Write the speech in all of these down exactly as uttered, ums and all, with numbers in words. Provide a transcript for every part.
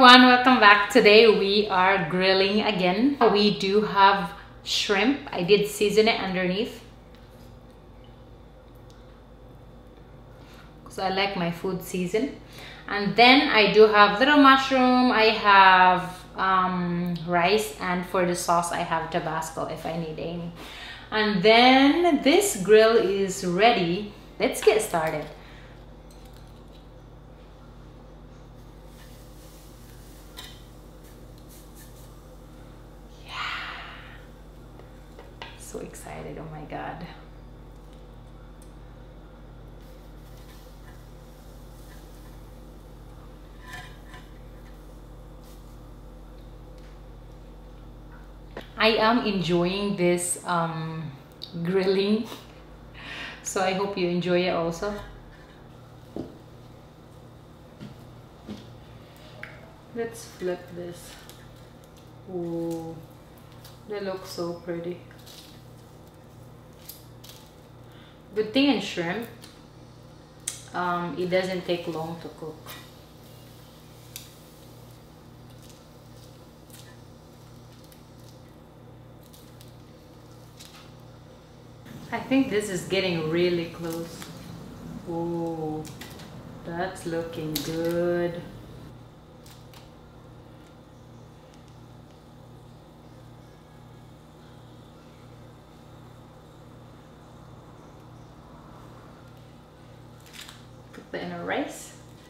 everyone, welcome back. Today we are grilling again. We do have shrimp. I did season it underneath because I like my food seasoned. And then I do have little mushroom, I have um, rice, and for the sauce I have Tabasco if I need any. And then this grill is ready. Let's get started. So excited, oh my god. I am enjoying this um, grilling, so I hope you enjoy it also. Let's flip this. Ooh, they look so pretty. Good thing in shrimp, um, it doesn't take long to cook. I think this is getting really close. Oh, that's looking good. Put that in a rice.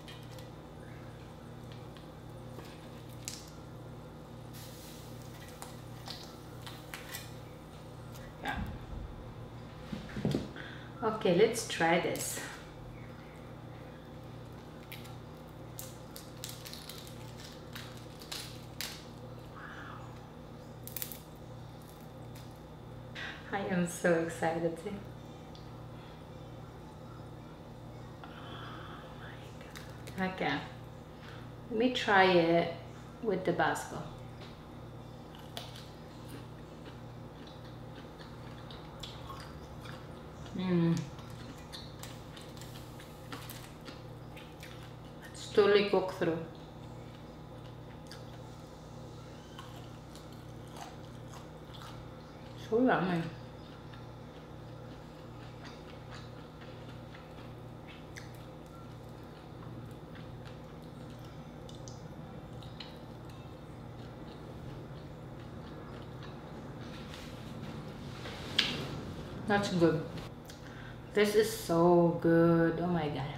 Yeah. Okay, let's try this. I am so excited. Okay, let me try it with Tabasco. Mmm. It's totally cooked through. So yummy. That's good. This is so good. Oh my god.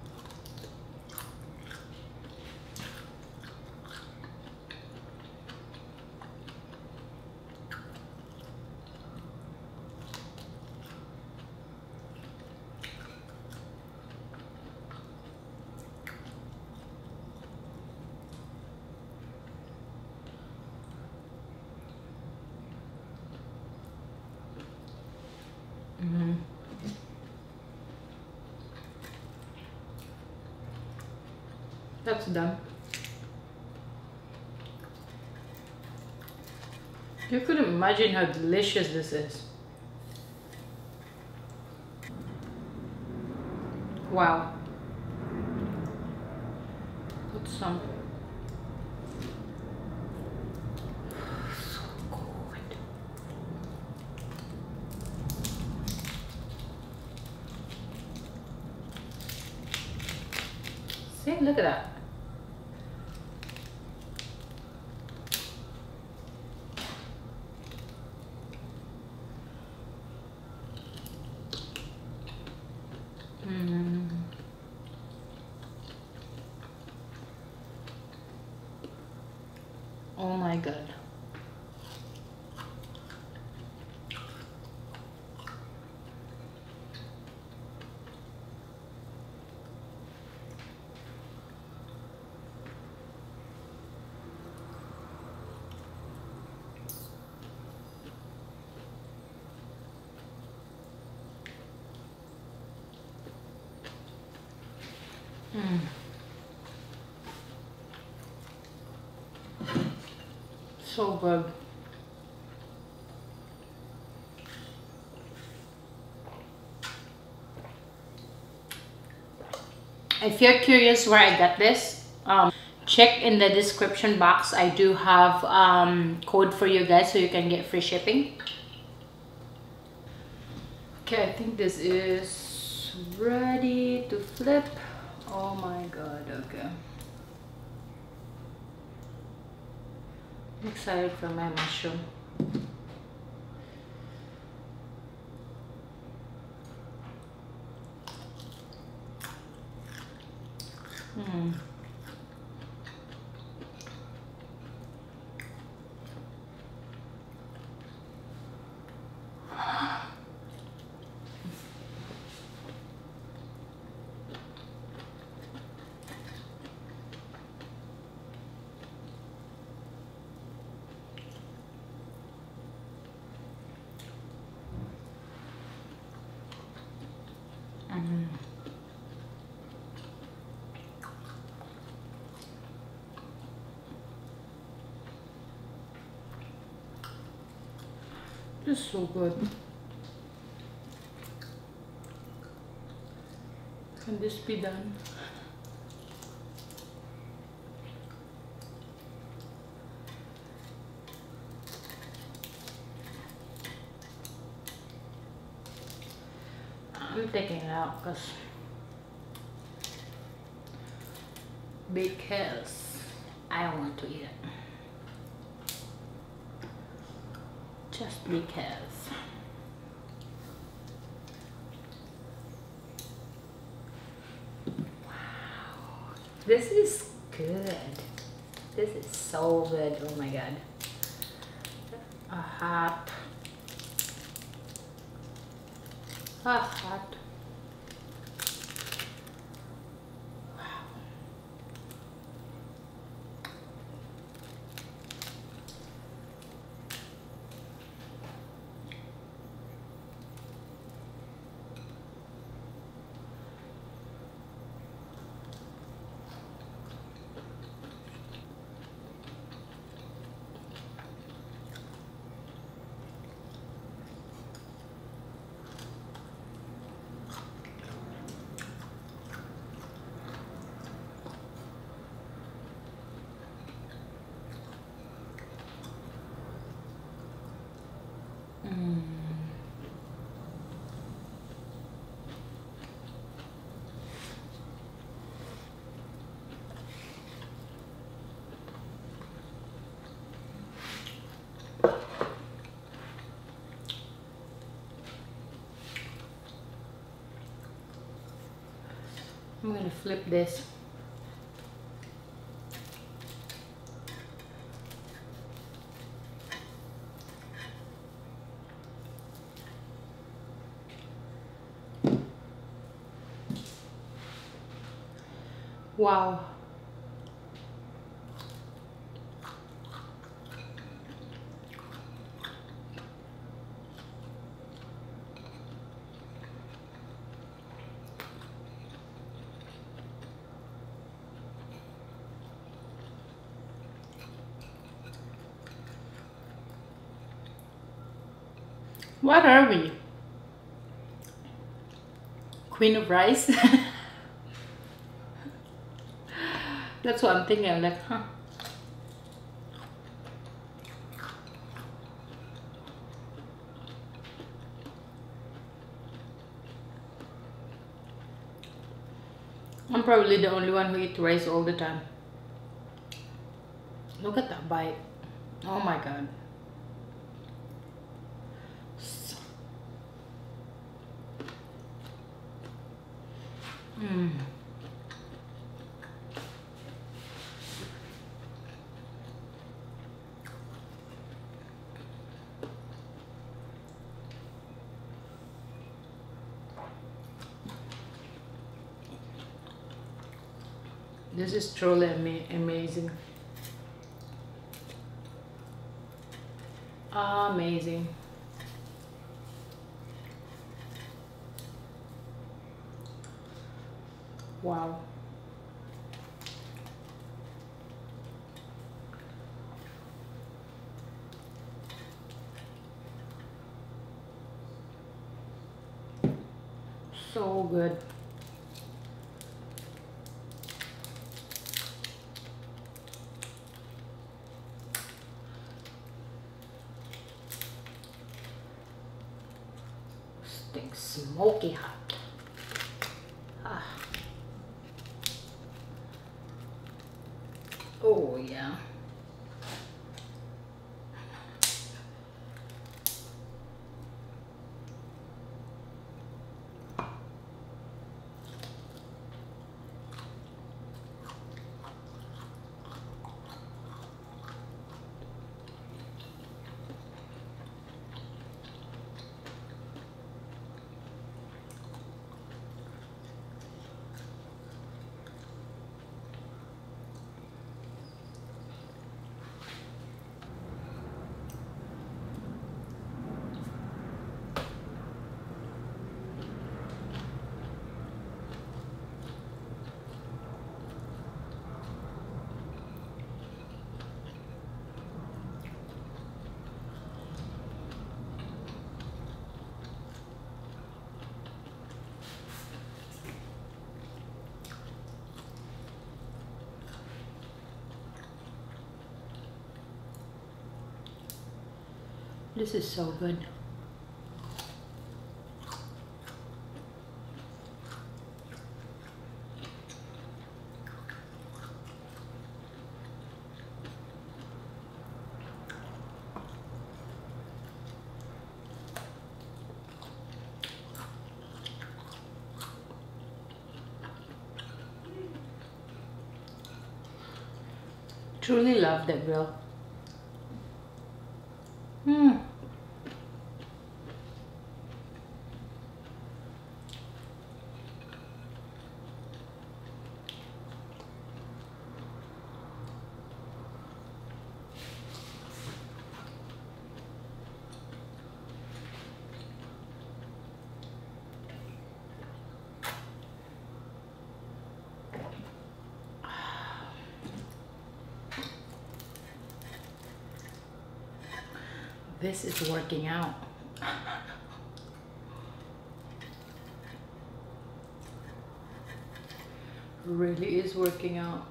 Mm-hmm. That's done. You couldn't imagine how delicious this is. Wow. Put some. So good. See, look at that. Mm. Oh my god. Mm. So good. If you're curious where I got this, um, check in the description box. I do have um, code for you guys so you can get free shipping. Okay, I think this is ready to flip. Oh my god, okay. I'm excited for my mushroom. Hmm. Mm. This is so good. Can this be done? I'm taking it out because because I want to eat it. Just because. Wow, this is good. This is so good. Oh my god. A hot. A hot. Mm. I'm gonna flip this. Wow. What are we? Queen of rice? That's what I'm thinking. I'm like, huh. I'm probably the only one who eats rice all the time. Look at that bite. Oh my god. Mm. This is truly ama amazing. Amazing. Wow. So good. something smoky hot. Ah. Oh yeah. This is so good. Truly love that grill. Hmm. This is working out. Really is working out.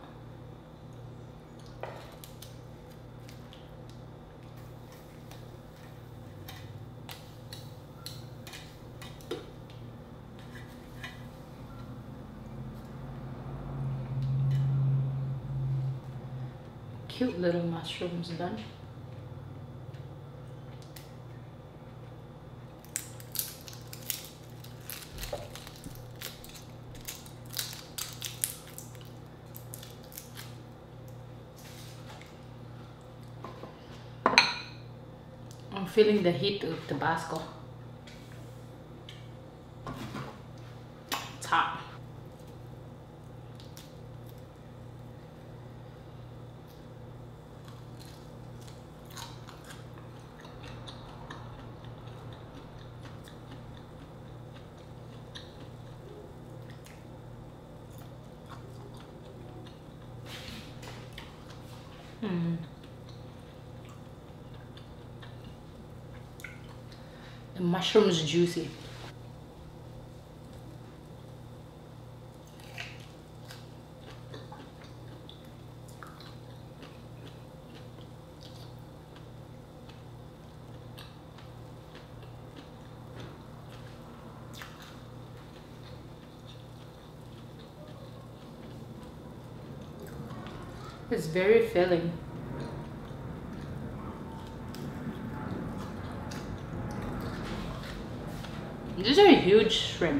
Cute little mushrooms done. I'm feeling the heat of Tabasco. It's hot. Hmm. The mushroom is juicy. It's very filling. These are huge shrimp.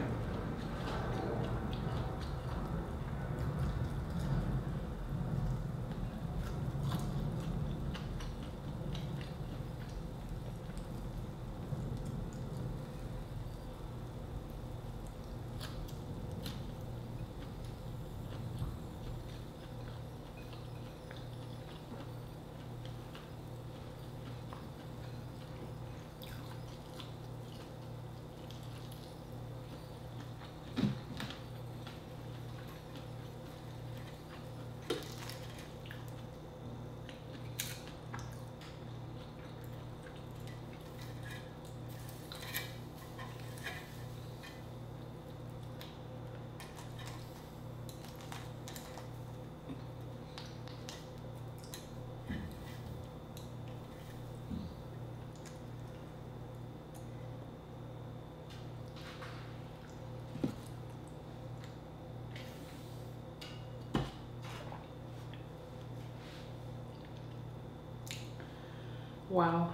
Wow.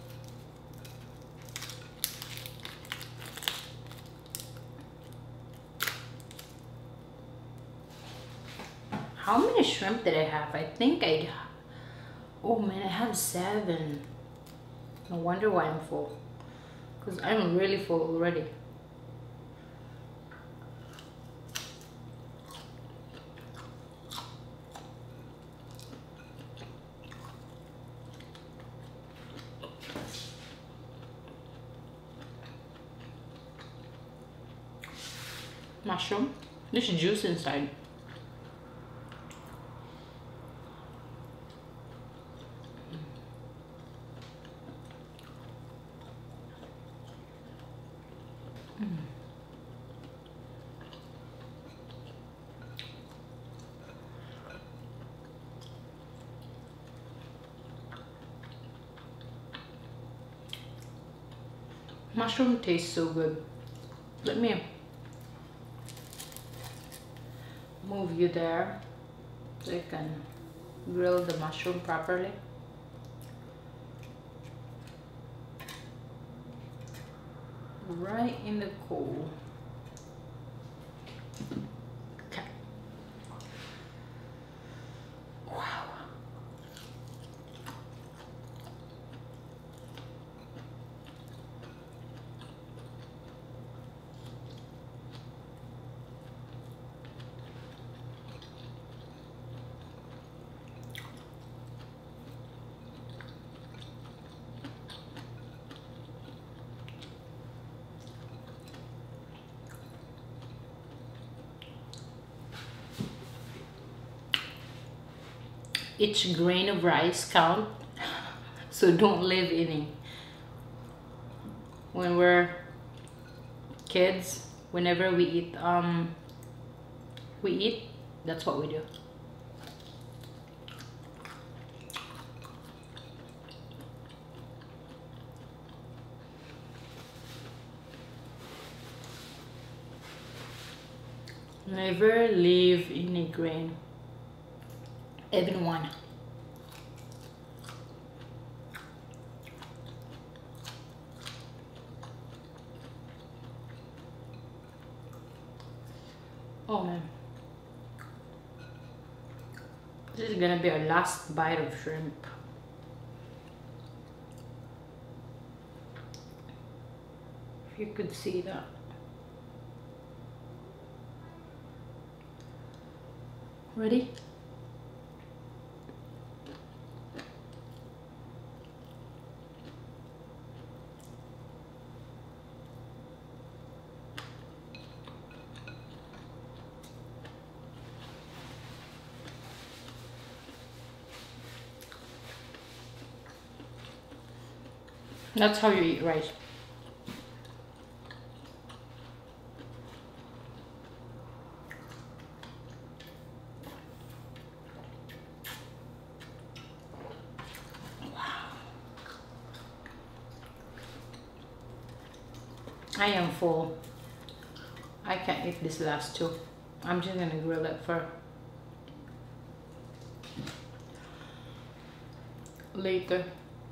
How many shrimp did I have? I think I... Oh man, I have seven. No wonder why I'm full. Because I'm really full already. Mushroom. There's juice inside. Mm. Mushroom tastes so good. Let me move you there so you can grill the mushroom properly. Right in the coal. Okay. Wow. Each grain of rice count, so don't leave any. When we're kids, whenever we eat, um, we eat, that's what we do. Never leave any grain. Even one. Oh man. This is gonna be our last bite of shrimp. If you could see that. Ready? That's how you eat rice. Wow. I am full. I can't eat this last two. I'm just gonna grill it for later.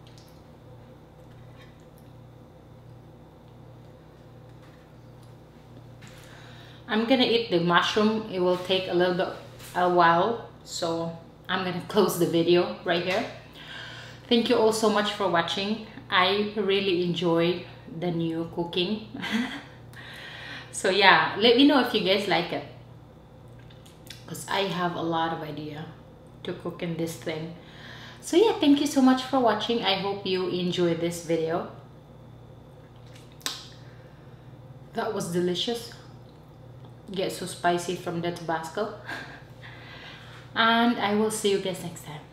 I'm gonna eat the mushroom. It will take a little bit a while, so I'm gonna close the video right here. Thank you all so much for watching. I really enjoy the new cooking. So yeah, let me know if you guys like it, because I have a lot of idea to cook in this thing. So yeah, thank you so much for watching. I hope you enjoyed this video. That was delicious. Get so spicy from the Tabasco. And I will see you guys next time.